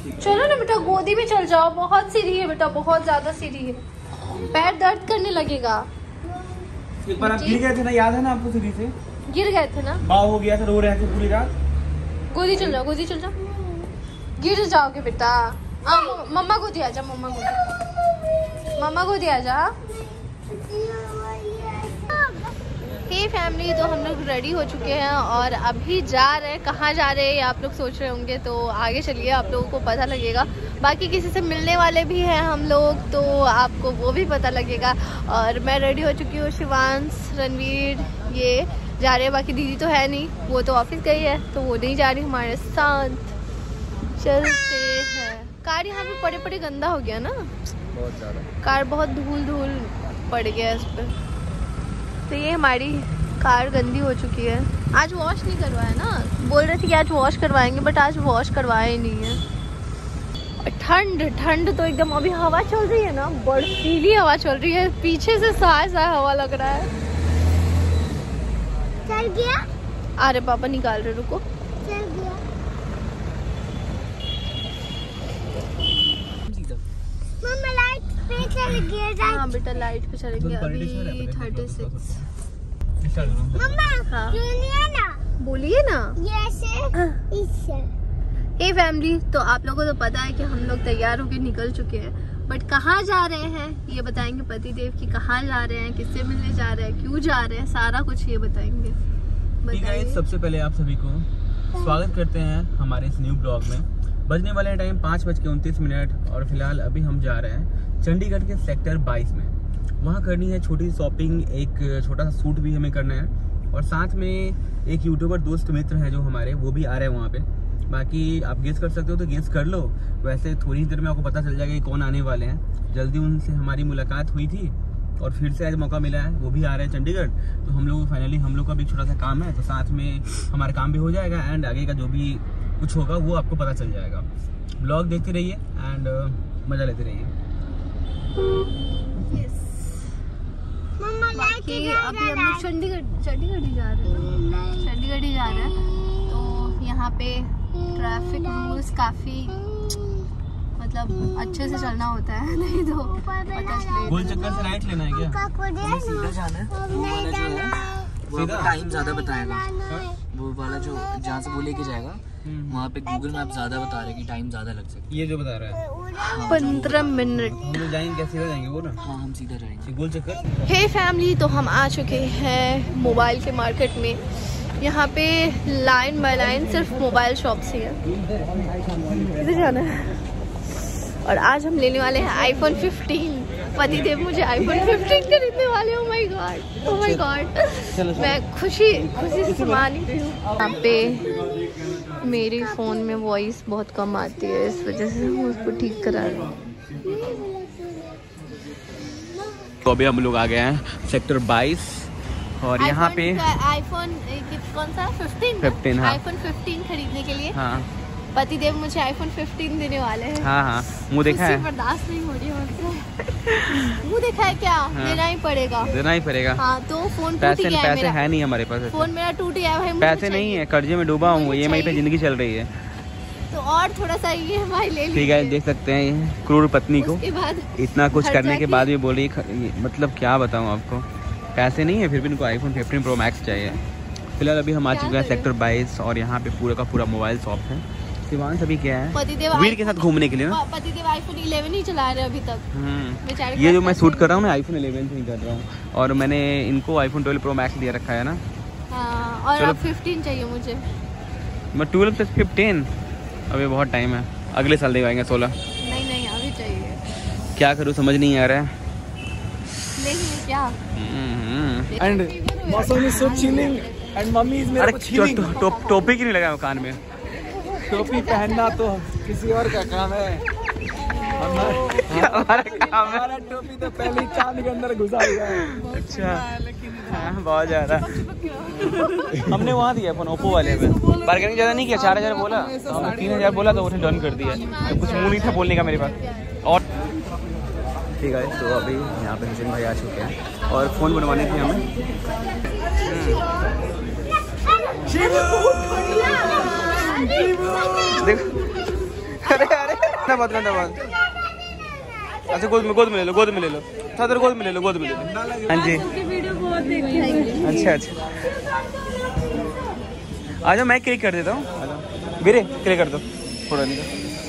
चलो ना बेटा, गोदी में चल जाओ, बहुत सीढ़ी है बेटा, बहुत ज्यादा सीढ़ी है, पैर दर्द करने लगेगा। एक बार आप गिर गए थे ना, याद है ना आपको? सीढ़ी से गिर गए थे ना, बाव हो गया था, रो रहे थे पूरी रात। गोदी चल जाओ, गोदी चल जाओ, गिर जाओगे बेटा। मम्मा गोदी आ जा, मम्मा गोदी आ जा। हे फैमिली, तो हम लोग रेडी हो चुके हैं और अभी जा रहे हैं। कहाँ जा रहे हैं आप लोग सोच रहे होंगे, तो आगे चलिए आप लोगों को पता लगेगा। बाकी किसी से मिलने वाले भी हैं हम लोग, तो आपको वो भी पता लगेगा। और मैं रेडी हो चुकी हूँ, शिवांश, रणवीर ये जा रहे हैं। बाकी दीदी तो है नहीं, वो तो ऑफिस गई है, तो वो नहीं जा रही हमारे साथ। चलते हैं। कार यहाँ पे पड़े पड़े गंदा हो गया ना, बहुत ज़्यादा कार बहुत धूल पड़ गया है इस पर। तो ये हमारी कार गंदी हो चुकी है। आज वॉश नहीं करवाया ना, बोल रहे थे कि आज वॉश करवाएंगे, बट आज वॉश करवाया ही नहीं है। ठंड तो एकदम, अभी हवा चल रही है ना, बर्फीली हवा चल रही है, पीछे से सा हवा लग रहा है। चल गया? अरे पापा निकाल रहे, रुको। चल गया। मम्मा लाइट पे चल गया। हाँ बेटा, लाइट पे चलेंगे अभी 36। मम्मा बोलिए ना। हे फैमिली, तो आप लोगों को तो पता है कि हम लोग तैयार होकर निकल चुके हैं, बट कहाँ जा रहे हैं ये बताएंगे पति देव की। कहाँ जा रहे हैं, किससे मिलने जा रहे हैं, क्यों जा रहे हैं, सारा कुछ ये बताएंगे। सबसे पहले आप सभी को स्वागत करते हैं हमारे इस न्यू ब्लॉग में। बजने वाले टाइम 5:29 और फिलहाल अभी हम जा रहे हैं चंडीगढ़ के सेक्टर 22 में। वहाँ करनी है छोटी शॉपिंग, एक छोटा सा सूट भी हमें करना है, और साथ में एक यूट्यूबर दोस्त मित्र हैं जो हमारे, वो भी आ रहे हैं वहाँ पे। बाकी आप गेस कर सकते हो तो गेस कर लो। वैसे थोड़ी देर में आपको पता चल जाएगा कि कौन आने वाले हैं। जल्दी उनसे हमारी मुलाकात हुई थी और फिर से आज मौका मिला है, वो भी आ रहे हैं चंडीगढ़। तो हम लोग फाइनली, हम लोग का भी छोटा सा काम है, तो साथ में हमारा काम भी हो जाएगा एंड आगे का जो भी कुछ होगा वो आपको पता चल जाएगा। ब्लॉग देखते रहिए एंड मजा लेते रहिए। बाकी अभी हम लोग चंडीगढ़ ही जा रहे हैं। तो यहाँ पे ट्रैफिक रूल्स काफी मतलब अच्छे से चलना होता है, नहीं तो गोल चक्कर से राइट लेना है क्या? सीधा जाना है, वो वाला जो है वो टाइम ज्यादा बताएगा। वो वाला जो जहाँ से वो लेके जाएगा वहाँ पे गूगल मैप ज्यादा बता रहा है कि टाइम ज्यादा लग सकता है। ये जो बता रहा है 15 मिनट। हम लोग जाएंगे क्या? सीधा जाएंगे वो ना? हाँ, हम सीधा जाएंगे गोल चक्कर। हे फैमिली, तो हम आ चुके हैं मोबाइल के मार्केट में। यहाँ पे लाइन बाय लाइन सिर्फ मोबाइल शॉप्स ही है। किधर जाना है? और आज हम लेने वाले हैं आईफोन 15। पति देव मुझे आईफोन 15 खरीदने वाले। Oh my god, oh my god, मैं खुशी से मान ही रही हूँ। यहाँ पे मेरी फ़ोन में वॉइस बहुत कम आती है, इस वजह से हम उसको ठीक करा रहे हैं। तो अभी हम लोग आ गए हैं सेक्टर 22 और यहाँ पे आईफोन कौन सा 15 हाँ। आईफोन 15 खरीदने के लिए हाँ पति देव मुझे आईफोन 15 देने वाले हैं। हाँ मुँह देखा है? बर्दाश्त नहीं हो रही है मुझसे। मुँह देखा है क्या? हाँ। देना ही पड़ेगा। हाँ, तो फोन पैसे है नहीं हमारे पास। फोन मेरा टूट गया है, पैसे नहीं है, कर्जे में डूबा हूँ, EMI पे जिंदगी चल रही है। तो और थोड़ा सा EMI ले लीजिए। ठीक है, देख सकते हैं क्रूर पत्नी को इतना कुछ करने के बाद भी बोली, मतलब क्या बताऊँ आपको, पैसे नहीं है फिर भी इनको आईफोन 15 प्रो मैक्स चाहिए। फिलहाल अभी हम आ चुके हैं सेक्टर 22 और यहाँ पे पूरा का पूरा मोबाइल शॉप है। शिवान सभी क्या है वीर के साथ घूमने के लिए ना। पतिदेव आईफोन 11 ही चला रहे अभी तक। ये जो मैं शूट कर रहा हूँ मैं आईफोन 11 से ही कर रहा हूँ और मैंने इनको आईफोन 12 प्रो मैक्स दिया रखा है ना। हाँ, और अब 15 चाहिए मुझे। मैं 12 से 15 अभी बहुत टाइम है, अगले साल दिखाएंगे 16। नहीं अभी चाहिए। क्या करूँ समझ नहीं आ रहा है। क्या एंड मौसम is so chilling and mummy is मेरे को चिलिंग। टोपी क्यों नहीं लगाया कान में? टोपी पहनना तो किसी और का काम है, हमारा टोपी तो पहले ही कान के अंदर घुसा हुआ है। अच्छा हाँ, बहुत ज़्यादा। हमने वहाँ दिया फोन ओप्पो वाले में, बार्गेनिंग ज़्यादा नहीं किया, 4000 बोला, हमने 3000 बोला तो उन्हें डन कर दिया। तो कुछ मुँह नहीं था बोलने का मेरे पास। और ठीक है, तो अभी यहाँ पे हुसैन भाई आ चुके हैं और फ़ोन बनवाने थे हमें। देखो अरे गंदा बात अच्छा गोद में ले लो था गोद में ले लो हाँ जी वीडियो बहुत देखी है। अच्छा आ जाओ मैं क्लिक कर देता हूँ वीरे क्लिक कर दो थोड़ा नहीं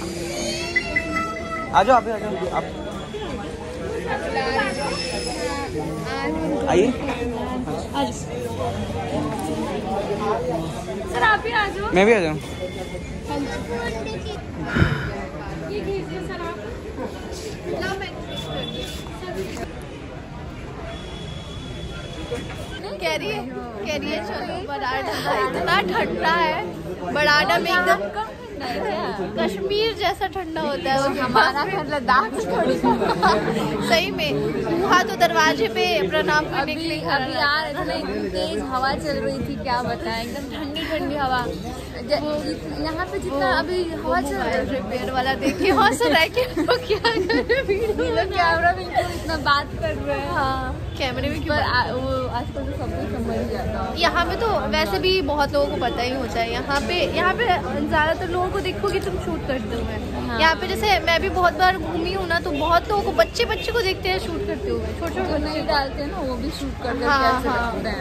आ जाओ आप आइए सर आप ही आ जाओ। मैं भी आ जाऊँ कह रही है चलो बराडा इतना ठंडा है। बराडा में एकदम कश्मीर जैसा ठंडा होता है। हमारा घर लद्दाख थोड़ी सही में वहाँ तो दरवाजे पे प्रणाम करने के लिए अभी यार इतनी तेज हवा चल रही थी, क्या बताएं, एकदम ठंडी ठंडी हवा। यहाँ पे जितना अभी हवा चल रहा है रिपेयर वाला देख के हौस रहा है कि वो क्या कर कैमरा में इतना बात कर रहे हैं। हाँ कैमरे में क्यों वो आजकल तो सब कुछ समझ जाता है। यहाँ पे तो वैसे भी बहुत लोगों को पता ही होता है। यहाँ पे ज्यादातर लोगों को देखोगे तुम शूट करते हुए। यहाँ पे जैसे मैं भी बहुत बार घूमी हूँ ना, तो बहुत लोगों को बच्चे को देखते हैं शूट करते हुए। छोटे नहीं डालते हैं ना, वो भी शूट करते हैं।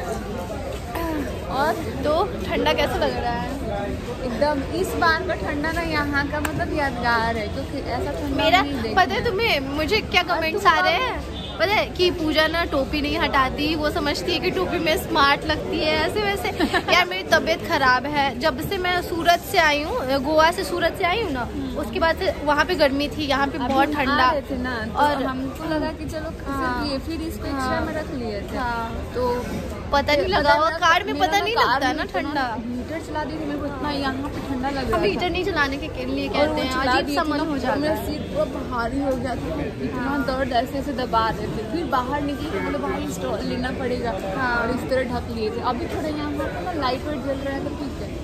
और तो ठंडा कैसा लग रहा है? एकदम इस बार का ठंडा ना यहाँ का मतलब यादगार है, क्योंकि ऐसा ठंडा मेरा पता है तुम्हें मुझे क्या कमेंट्स आ रहे हैं पता है कि पूजा ना टोपी नहीं हटाती, वो समझती है कि टोपी में स्मार्ट लगती है ऐसे वैसे। यार मेरी तबीयत खराब है, जब से मैं सूरत से आई हूँ, गोवा से सूरत से आई हूँ ना, उसके बाद से वहाँ पे गर्मी थी, यहाँ पे बहुत ठंडा थे ना, तो और हमको लगा कि चलो ये फिर इसको एक्स्ट्रा में रख लिए थे। तो पता नहीं लगा, और कार में पता नहीं लगता है ना ठंडा। हीटर चला दी थी मेरे को, इतना यहाँ पे ठंडा लग रहा हम हीटर नहीं चलाने के लिए कहते हैं, अजीब सा मन हो जाता है। सिर पूरा भारी हो गया था, इतना दर्द ऐसे दबा रहे थे। फिर बाहर निकले तो बोले बाहर स्टॉल लेना पड़ेगा, और इस तरह ढक लिए थे। अभी थोड़ा यहाँ पर ना लाइट वाइट जल रहा है तो ठीक है।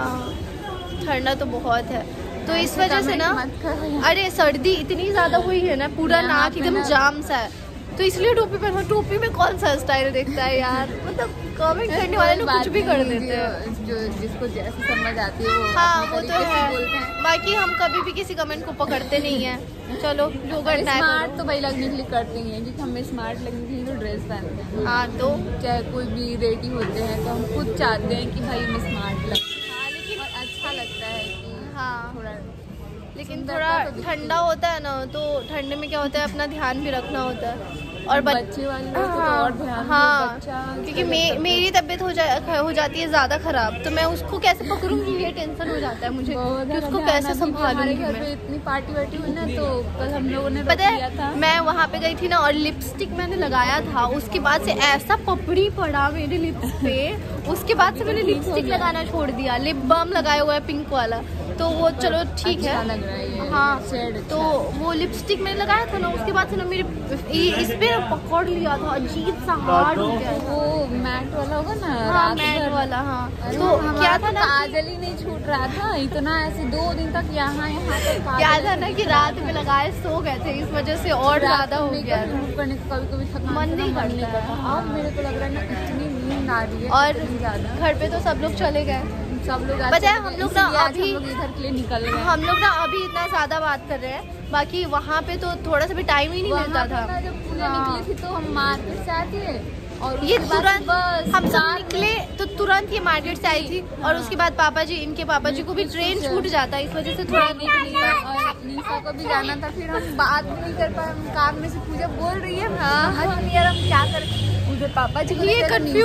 ठंडा तो बहुत है, तो इस वजह से ना अरे सर्दी इतनी ज्यादा हुई है ना, पूरा नाक एकदम जाम सा है, तो इसलिए टोपी पहना। टोपी में कौन सा स्टाइल देखता है यार, मतलब कमेंट करने वाले लोग कुछ भी कर देते हैं, जो जिसको जैसे समझ आती है वो। हाँ वो तो है, बाकी हम कभी भी किसी कमेंट को पकड़ते नहीं है। चलो जो करना है स्मार्ट तो भाई लगने के लिए करते ही हैं, क्योंकि हमें स्मार्ट लगने के लिए तो ड्रेस पहनते हैं। हाँ तो चाहे कोई भी रेडी होते हैं तो हम खुद चाहते हैं कि भाई हमें स्मार्ट लगे, लेकिन अच्छा लगता है कि थोड़ा, लेकिन थोड़ा ठंडा होता है ना, तो ठंडे में क्या होता है अपना ध्यान भी रखना होता है। और बच्चे वाले लोग तो और ध्यान, क्योंकि मेरी तबीयत हो जाती है ज़्यादा ख़राब, तो मैं उसको कैसे पकड़ूंगी ये टेंशन हो जाता है मुझे कि उसको कैसे संभालूंगी। घर पे इतनी पार्टी वार्टी हुई ना, तो कल हम लोगों ने पता है मैं वहाँ पे गई थी ना, और लिपस्टिक मैंने लगाया था, उसके बाद से ऐसा पपड़ी पड़ा मेरे लिप्स पे, उसके बाद से मैंने लिपस्टिक लगाना छोड़ दिया। लिप बाम लगाया हुआ है पिंक वाला, तो वो चलो ठीक है लग रहा है। हाँ तो वो लिपस्टिक मैंने लगाया था ना, उसके बाद से ना मेरे इस पे पकड़ लिया था, अजीब सा हार्ड हो गया। वो मैट वाला होगा ना, हाँ मैट वाला। हाँ तो क्या था ना, काजल ही नहीं छूट रहा था, इतना ऐसे 2 दिन तक यहाँ क्या था ना कि रात में लगाए सो गए थे, इस वजह से और ज्यादा हो गया। करने का कभी थकान मन नहीं करता। अब मेरे को लग रहा है ना इतनी नींद आ रही है, और घर पे तो सब लोग चले गए, सब लोग पता है हम लोग ना अभी इधर के लिए निकल गए। हम लोग ना अभी इतना ज्यादा बात कर रहे हैं, बाकी वहाँ पे तो थोड़ा सा भी टाइम ही नहीं मिलता था। जब पूजा निकली थी तो हम मार्केट से आते हैं, और ये तुरंत हम सब निकले तो तुरंत ये मार्केट से आई थी, और उसके बाद इनके पापा जी को भी ट्रेन छूट जाता है, इस वजह से थोड़ा निकली। और निशा को भी जाना था, फिर हम बात भी नहीं कर पाए। हम कार में से पूजा बोल रही है, यार हम क्या करें, मुझे पापा जी ये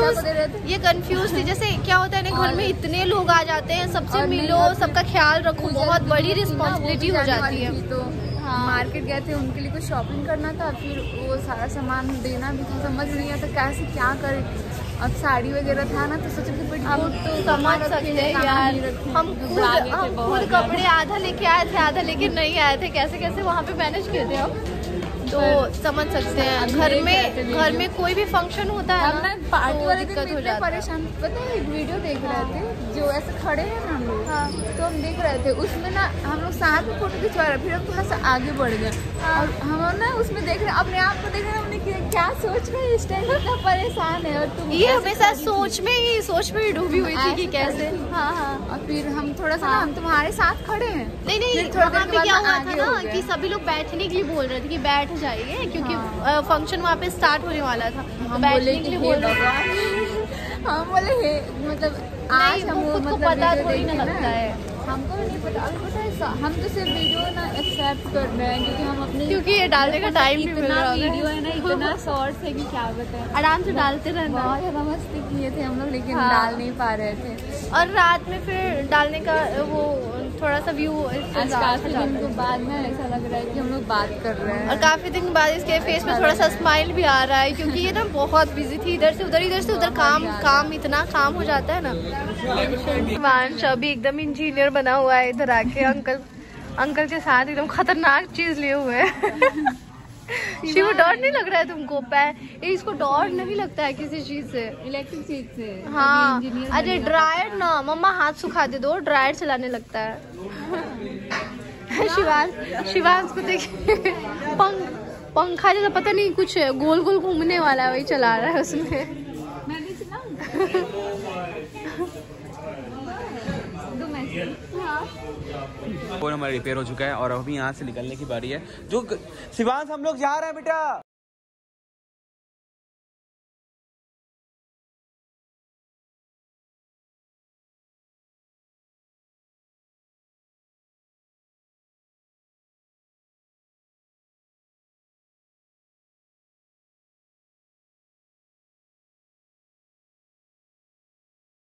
कंफ्यूज थी। जैसे क्या होता है ना, घर में इतने लोग आ जाते हैं, सबसे मिलो, सबका ख्याल रखो, बहुत बड़ी रिस्पॉन्सिबिलिटी हो जाती है। तो मार्केट गए थे, उनके लिए कुछ शॉपिंग करना था, फिर वो सारा सामान देना भी था, समझ नहीं आता कैसे क्या करें। अब साड़ी वगैरह था ना, तो सोचे कि हम तो समझ सकते हैं यार, हम खुद कपड़े आधा लेके आए थे, आधा लेके नहीं आए थे, कैसे कैसे वहाँ पे मैनेज किए थे हम, तो समझ सकते हैं। घर में कोई भी फंक्शन होता है ना, पार्टी वाले दिक्कत हो जाती है। परेशान, पता है एक वीडियो देख रहे थे, जो ऐसे खड़े हैं ना हम लोग, तो हम देख रहे थे उसमें ना, हम लोग साथ में फोटो खिंचवा रहे, फिर हम थोड़ा सा आगे बढ़ गए, और हम ना उसमें देख रहे अपने आप को, देख रहे हमने क्या सोच रहे इस टाइम इतना परेशान है। और तुम ये हमेशा सोच में ही डूबी हुई थी कि कैसे। हाँ और फिर हम थोड़ा सा हम तुम्हारे साथ खड़े हैं, नहीं नहीं, वहाँ पे क्या हुआ था ना कि सभी लोग बैठने के लिए बोल रहे थे कि बैठ जाइए, क्योंकि फंक्शन वहाँ पे स्टार्ट होने वाला था। हम बैठने के लिए बोल रहे थे। हम बोले मतलब आज हम खुद को पता थोड़ी ना लगता है, हमको नहीं पता। अभी पता है हम तो सिर्फ वीडियो ना एक्सेप्ट कर रहे हैं क्योंकि हम अपने, क्योंकि ये डालने का टाइम नहीं मिल रहा वीडियो है ना, इतना शॉर्ट है कि क्या बताएं। आराम से डालते रहना। बहुत ज़्यादा मस्ती किए थे हम लोग, लेकिन डाल नहीं पा रहे थे। और रात में फिर डालने का वो थोड़ा सा व्यू आज काफी दिन के बाद में ऐसा लग रहा है कि हम लोग बात कर रहे हैं, और काफी दिन बाद इसके फेस में थोड़ा सा स्माइल भी आ रहा है, क्योंकि ये ना बहुत बिजी थी, इधर से उधर इधर से उधर, काम इतना काम हो जाता है ना। शिवांश अभी एकदम इंजीनियर बना हुआ है, इधर आके अंकल के साथ एकदम खतरनाक चीज लिए हुए है। शिव डर नहीं लग रहा है तुमको? इसको डर नहीं लगता है किसी चीज से, इलेक्ट्रिक चीज से। हाँ, अरे ड्रायर ना मम्मा हाथ सुखा दे दो, ड्रायर चलाने लगता है। शिवांश को देखिए, पंखा जैसा पता नहीं कुछ गोल गोल घूमने वाला है, वही चला रहा है उसमें। मैं नहीं चलाऊं? फोन हमारा रिपेयर हो चुका है और अभी यहाँ से निकलने की बारी है। जो शिवांश हम लोग जा रहे हैं बेटा।